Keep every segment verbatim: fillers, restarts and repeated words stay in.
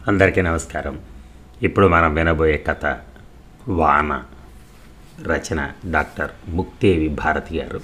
అందరికీ నమస్కారం. ఇప్పుడు మనం వినబోయే కథ వాన. రచన డాక్టర్ ముక్తేవి భారతి గారు.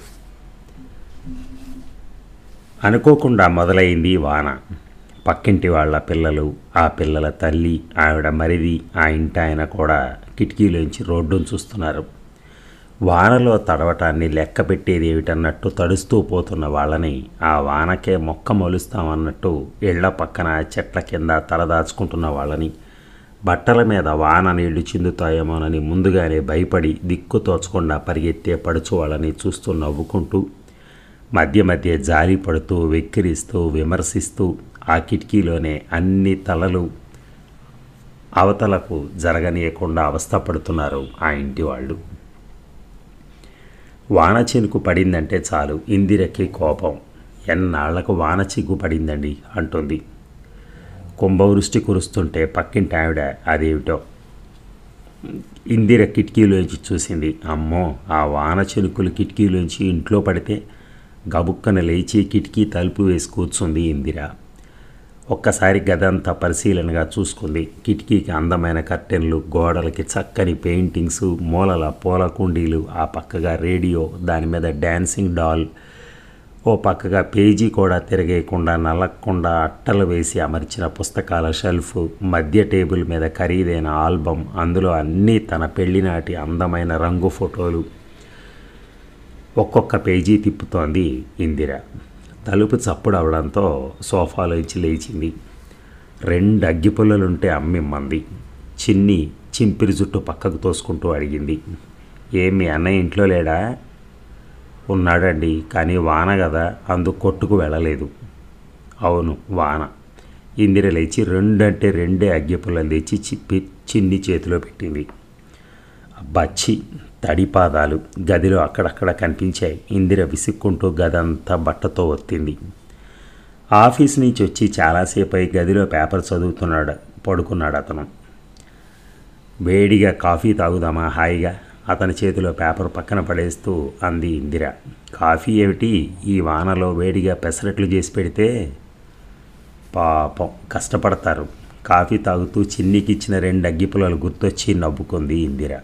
అనుకోకుండా మొదలైంది వాన. పక్కింటి వాళ్ళ పిల్లలు, ఆ పిల్లల తల్లి, ఆవిడ మరిది, ఆ ఇంటాయన కూడా కిటికీలోంచి రోడ్డును చూస్తున్నారు. వానలో తడవటాన్ని లెక్క పెట్టేది ఏమిటన్నట్టు తడుస్తూ పోతున్న వాళ్ళని ఆ వానకే మొక్క మొలుస్తామన్నట్టు ఇళ్ల పక్కన చెట్ల కింద తలదాచుకుంటున్న వాళ్ళని, బట్టల మీద వాన నీళ్లు చిందుతాయేమోనని ముందుగానే భయపడి దిక్కు తోచకుండా పరిగెత్తే పడుచు వాళ్ళని చూస్తూ నవ్వుకుంటూ, మధ్య మధ్య జాలి పడుతూ వెక్కిరిస్తూ విమర్శిస్తూ ఆ కిటికీలోనే అన్ని తలలు అవతలకు జరగనీయకుండా అవస్థపడుతున్నారు ఆ ఇంటి వాళ్ళు. వాన చినుకు పడిందంటే చాలు ఇందిరకి కోపం. ఎన్నాళ్లకు వాన చిగ్గు పడిందండి అంటుంది. కుంభవృష్టి కురుస్తుంటే పక్కింటి ఆవిడ అదేమిటో ఇందిర కిటికీలోంచి చూసింది. అమ్మో, ఆ వాన చినుకులు కిటికీలోంచి ఇంట్లో పడితే గబుక్కన లేచి కిటికీ తలుపు వేసి కూర్చుంది ఇందిర. ఒక్కసారి గదంతా పరిశీలనగా చూసుకుంది. కిటికీకి అందమైన కర్టెన్లు, గోడలకి చక్కని పెయింటింగ్స్, మూలల పూల కుండీలు, ఆ పక్కగా రేడియో, దాని మీద డాన్సింగ్ డాల్, ఓ పక్కగా పేజీ కూడా తిరగేయకుండా నలక్కుండా అట్టలు వేసి అమర్చిన పుస్తకాల షెల్ఫ్, మధ్య టేబుల్ మీద ఖరీదైన ఆల్బమ్, అందులో అన్నీ తన పెళ్లినాటి అందమైన రంగు ఫోటోలు. ఒక్కొక్క పేజీ తిప్పుతోంది ఇందిర. తలుపు చప్పుడు అవడంతో సోఫాలోంచి లేచింది. రెండు అగ్గిపుల్లలుంటే అమ్మిమ్మంది. చిన్ని చింపిరి జుట్టు పక్కకు తోసుకుంటూ అడిగింది, ఏమి అన్నయ్య ఇంట్లో లేడా? ఉన్నాడండి, కానీ వాన కదా, అందుకు కొట్టుకు వెళ్ళలేదు. అవును వాన. ఇందిర లేచి రెండంటే రెండే అగ్గిపుల్లలు తెచ్చి చిప్పి చిన్ని చేతిలో పెట్టింది. అబ్బాచ్చి తడిపాదాలు గదిలో అక్కడక్కడ కనిపించాయి. ఇందిర విసుక్కుంటూ గదంతా బట్టతో ఒత్తింది. ఆఫీస్ నుంచి వచ్చి చాలాసేపు అయి గదిలో పేపర్ చదువుతున్నాడు పడుకున్నాడు అతను. వేడిగా కాఫీ తాగుదామా హాయిగా? అతని చేతిలో పేపర్ పక్కన పడేస్తూ అంది ఇందిర. కాఫీ ఏమిటి, ఈ వానలో వేడిగా పెసరట్లు చేసి పెడితే? పాపం కష్టపడతారు. కాఫీ తాగుతూ చిన్నికి ఇచ్చిన రెండు అగ్గిపుల్లలు గుర్తొచ్చి నవ్వుకుంది ఇందిర.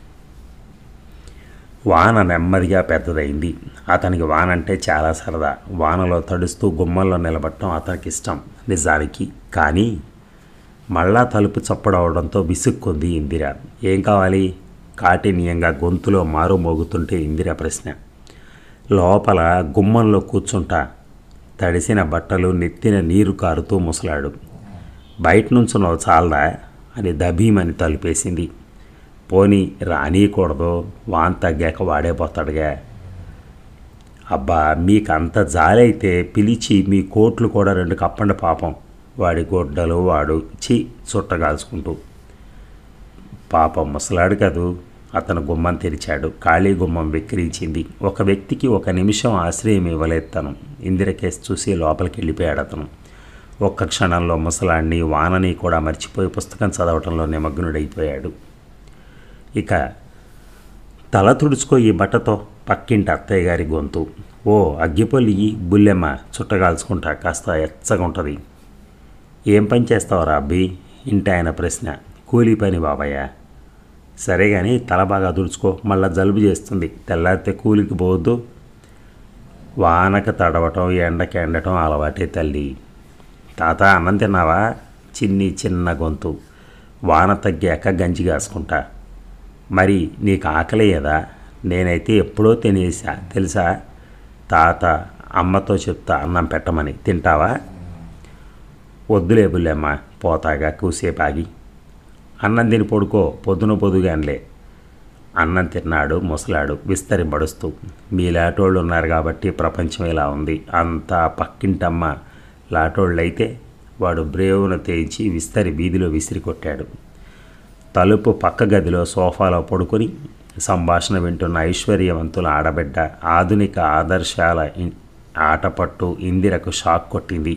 వాన నెమ్మదిగా పెద్దదైంది. అతనికి వాన అంటే చాలా సరదా. వానలో తడుస్తూ గుమ్మంలో నిలబడటం అతనికి ఇష్టం నిజానికి. కానీ మళ్ళా తలుపు చప్పుడవడంతో విసుక్కుంది ఇందిర. ఏం కావాలి? కాఠిన్యంగా గొంతులో మారు మోగుతుంటే ఇందిర ప్రశ్న. లోపల గుమ్మంలో కూర్చుంటా, తడిసిన బట్టలు, నెత్తిన నీరు కారుతూ ముసలాడు. బయట నుంచున్నావు చాలదా అని దభీమని తలుపేసింది. పోనీ రానీయకూడదు, వాన్ తగ్గాక వాడేపోతాడుగా. అబ్బా, మీకంత జాలైతే పిలిచి మీ కోట్లు కూడా రెండు కప్పండి పాపం. వాడి గొడ్డలు వాడు చి చుట్టగాల్చుకుంటూ. పాపం ముసలాడు కదూ. అతను గుమ్మం తెరిచాడు. ఖాళీ గుమ్మం వెక్కిరించింది. ఒక వ్యక్తికి ఒక నిమిషం ఆశ్రయం ఇవ్వలేదు తను. ఇందిరకేసి చూసి లోపలికి వెళ్ళిపోయాడు అతను. ఒక్క క్షణంలో ముసలాడిని వానని కూడా మర్చిపోయి పుస్తకం చదవటంలో నిమగ్నుడైపోయాడు. ఇక తల తుడుచుకో ఈ బట్టతో, పక్కింటి అత్తయ్య గారి గొంతు. ఓ అగ్గిపొల్లి బుల్లెమ్మ, చుట్టగాల్చుకుంటా, కాస్త ఎచ్చగా ఉంటుంది. ఏం పని చేస్తావురా అబ్బి? ఇంటి ఆయన ప్రశ్న. కూలీ పని బాబాయ్య. సరే కానీ తల బాగా తుడుచుకో, మళ్ళా జలుబు చేస్తుంది. తెల్లారితే కూలికి పోవద్దు. వానక తడవటం, ఎండకి ఎండటం అలవాటే తల్లి. తాత అన్నం తిన్నావా? చిన్ని చిన్న గొంతు. వాన తగ్గాక గంజి కాసుకుంటా. మరి నీకు ఆకలేయదా? నేనైతే ఎప్పుడో తినేసా తెలుసా. తాత అమ్మతో చెప్తా అన్నం పెట్టమని. తింటావా? వద్దులే బుల్లెమ్మ, పోతాగా కూసేపు ఆగి. అన్నం తిని పడుకో, పొద్దున పొద్దుగానిలే. అన్నం తిన్నాడు ముసలాడు విస్తరింపడుస్తూ. మీలాటోళ్ళు ఉన్నారు కాబట్టి ప్రపంచం ఇలా ఉంది. అంతా పక్కింటమ్మ లాటోళ్ళైతే వాడు బ్రేవును తేల్చి విస్తరి వీధిలో విసిరి కొట్టాడు. తలుపు పక్క గదిలో సోఫాలో పడుకొని సంభాషణ వింటున్న ఐశ్వర్యవంతుల ఆడబిడ్డ, ఆధునిక ఆదర్శాల ఆటపట్టు ఇందిరకు షాక్ కొట్టింది.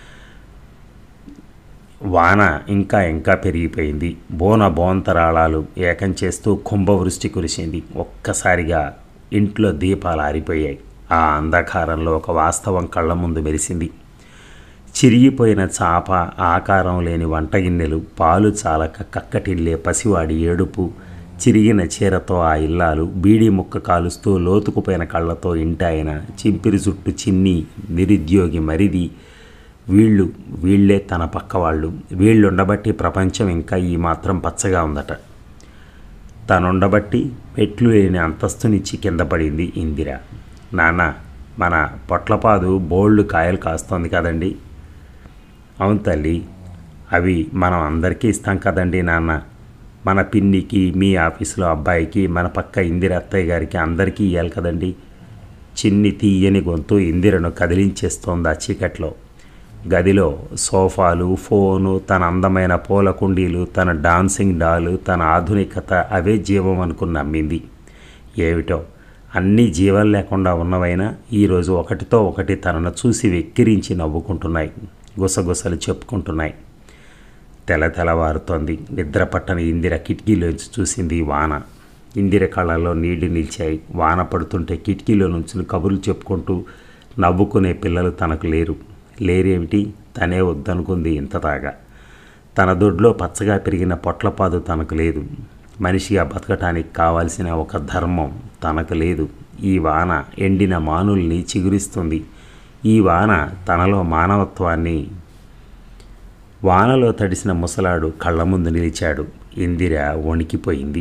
వాన ఇంకా ఇంకా పెరిగిపోయింది. బోన బోంతరాళాలు ఏకం చేస్తూ కుంభవృష్టి కురిసింది. ఒక్కసారిగా ఇంట్లో దీపాలు ఆరిపోయాయి. ఆ అంధకారంలో ఒక వాస్తవం కళ్ళ ముందు మెరిసింది. చిరిగిపోయిన చాప, ఆకారం లేని వంటగిన్నెలు, పాలు చాలక కక్కటిల్లే పసివాడి ఏడుపు, చిరిగిన చీరతో ఆ ఇల్లాలు, బీడీ ముక్క కాలుస్తూ లోతుకుపోయిన కళ్ళతో ఇంటాయన, చింపిరి చుట్టు చిన్ని, నిరుద్యోగి మరిది, వీళ్ళు వీళ్లే తన పక్కవాళ్ళు. వీళ్ళుండబట్టి ప్రపంచం ఇంకా ఈ మాత్రం పచ్చగా ఉందట. తనుండబట్టి మెట్లు లేని అంతస్తునిచ్చి కింద పడింది ఇందిర. నాన్న, మన పొట్లపాదు బోల్డ్ కాయలు కాస్తోంది కదండి. అవును తల్లి, అవి మనం అందరికీ ఇస్తాం కదండి నాన్న. మన పిన్నికి, మీ ఆఫీసులో అబ్బాయికి, మన పక్క ఇందిర అత్తయ్య గారికి అందరికీ ఇవ్వాలి కదండి. చిన్ని తీయని గొంతు ఇందిరను కదిలించేస్తోంది ఆ చీకట్లో. గదిలో సోఫాలు, ఫోను, తన అందమైన పూల కుండీలు, తన డాన్సింగ్ డాలు, తన ఆధునికత అవే జీవం అనుకుని నమ్మింది. ఏమిటో అన్నీ జీవం లేకుండా ఉన్నవైనా ఈరోజు ఒకటితో ఒకటి తనను చూసి వెక్కిరించి నవ్వుకుంటున్నాయి, గుసగుసలు చెప్పుకుంటున్నాయి. తెల తెలవారుతోంది. నిద్ర పట్టని ఇందిర కిటికీలోంచి చూసింది వాన. ఇందిర కళ్ళల్లో నీళ్లు నిలిచాయి. వాన పడుతుంటే కిటికీలో నుంచి కబుర్లు చెప్పుకుంటూ నవ్వుకునే పిల్లలు తనకు లేరు. లేరేమిటి, తనే వద్దనుకుంది ఇంతదాగా. తన దొడ్లో పచ్చగా పెరిగిన పొట్లపాదు తనకు లేదు. మనిషిగా బతకటానికి కావాల్సిన ఒక ధర్మం తనకు లేదు. ఈ వాన ఎండిన మానుల్ని చిగురిస్తుంది. ఈ వాన తనలో మానవత్వాన్ని. వానలో తడిసిన ముసలాడు కళ్ళ ముందు నిలిచాడు. ఇందిర వణికిపోయింది.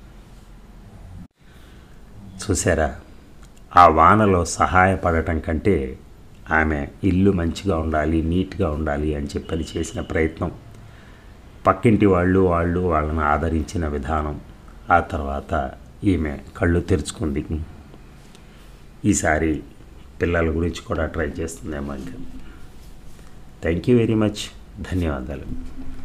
చూసారా, ఆ వానలో సహాయపడటం కంటే ఆమె ఇల్లు మంచిగా ఉండాలి, నీట్గా ఉండాలి అని చెప్పని చేసిన ప్రయత్నం, పక్కింటి వాళ్ళు వాళ్ళు వాళ్ళని ఆదరించిన విధానం, ఆ తర్వాత ఈమె కళ్ళు తెరుచుకుంది. ఈసారి పిల్లల గురించి కూడా ట్రై చేస్తుందేమో. ఇంకా థ్యాంక్ యూ వెరీ మచ్. ధన్యవాదాలు.